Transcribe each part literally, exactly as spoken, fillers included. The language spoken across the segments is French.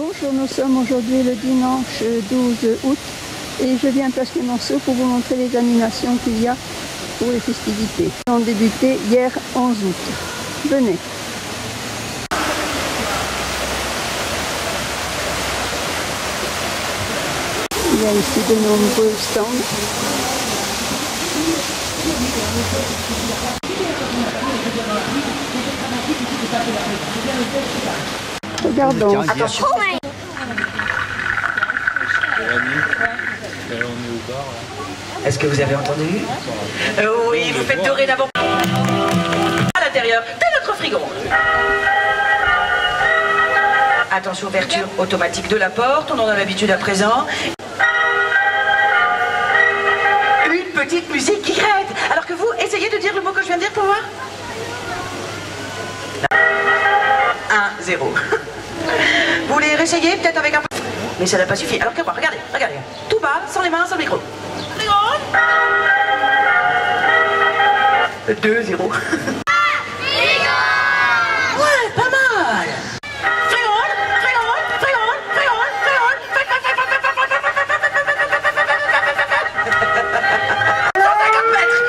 Bonjour, nous sommes aujourd'hui le dimanche douze août et je viens à Place Clémenceau pour vous montrer les animations qu'il y a pour les festivités. Elles ont débuté hier onze août. Venez. Il y a ici de nombreux stands. Regardons. Attention. Est-ce que vous avez entendu? euh, Oui, vous faites dorénavant à l'intérieur de notre frigo. Attention, ouverture automatique de la porte, on en a l'habitude à présent. Une petite musique qui crête. Alors que vous, essayez de dire le mot que je viens de dire pour voir. un zéro. Vous voulez réessayer peut-être avec un peu... Mais ça n'a pas suffi. Alors que quoi? Regardez, regardez. Tout bas, sans les mains, sans le micro. deux zéro. Ouais, pas mal. Frégole, frégole, frégole, frégole, frégole. cent cinquante mètres.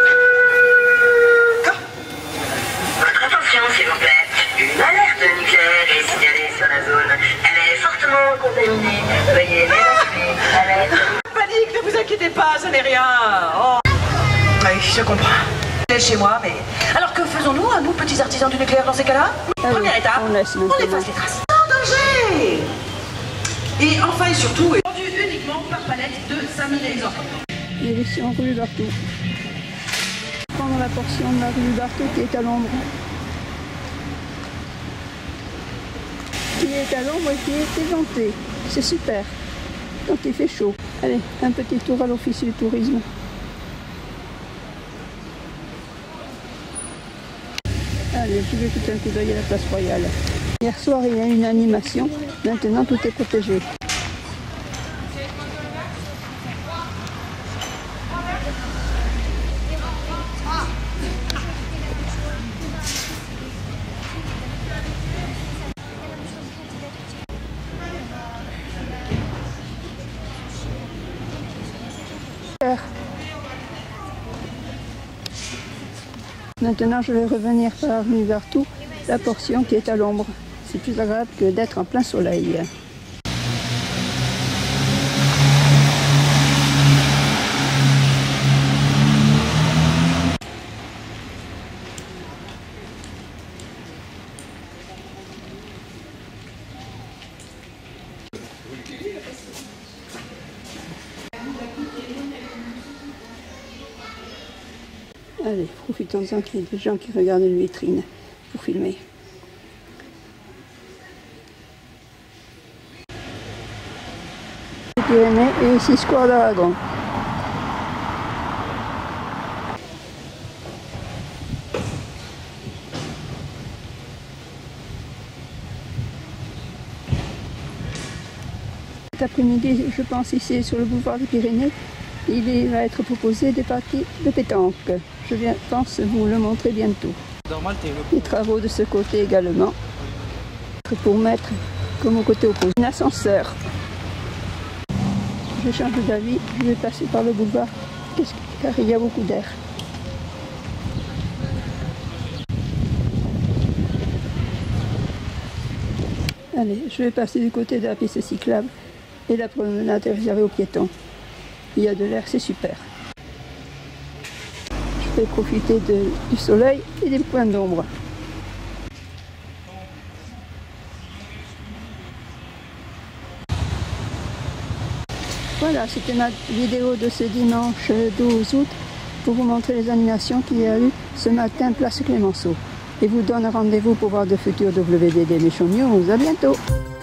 Attention s'il vous plaît, une alerte nucléaire est signalée sur la zone. Elle est fortement contaminée. Veuillez l'évacuer. Alerte. Panique, ne vous inquiétez pas, ce n'est rien. Oh. Oui, je comprends. Chez moi, mais... Alors que faisons-nous, à nous, petits artisans du nucléaire, dans ces cas-là? Ah Première oui, étape, on, laisse on efface les traces. Sans danger. Et enfin et surtout, est vendu uniquement par palette de cinq mille exemplaires. Les versions rue Barthoud. Prendre la portion de la rue Barthoud qui est à l'ombre. Qui est à l'ombre et qui est éventée. C'est super. Quand il fait chaud. Allez, un petit tour à l'office du tourisme. Allez, je vais jeter un coup d'œil à la place Royale. Hier soir, il y a eu une animation. Maintenant, tout est protégé. Maintenant, je vais revenir par la rue Barthoud, la portion qui est à l'ombre. C'est plus agréable que d'être en plein soleil. Allez, profitons-en qu'il y ait des gens qui regardent une vitrine pour filmer. Pyrénées et ici Square d'Aragon. Cet après-midi, je pense ici sur le boulevard des Pyrénées, il va être proposé des parties de pétanque. Je viens, pense vous le montrer bientôt. Les travaux de ce côté également. Pour mettre, comme au côté opposé, un ascenseur. Je change d'avis, je vais passer par le boulevard car il y a beaucoup d'air. Allez, je vais passer du côté de la piste cyclable et la promenade est réservée aux piétons. Il y a de l'air, c'est super. Je vais profiter de, du soleil et des points d'ombre. Voilà, c'était ma vidéo de ce dimanche douze août pour vous montrer les animations qu'il y a eu ce matin place Clémenceau. Et vous donne rendez-vous pour voir de futurs W D D Méchant News. À bientôt!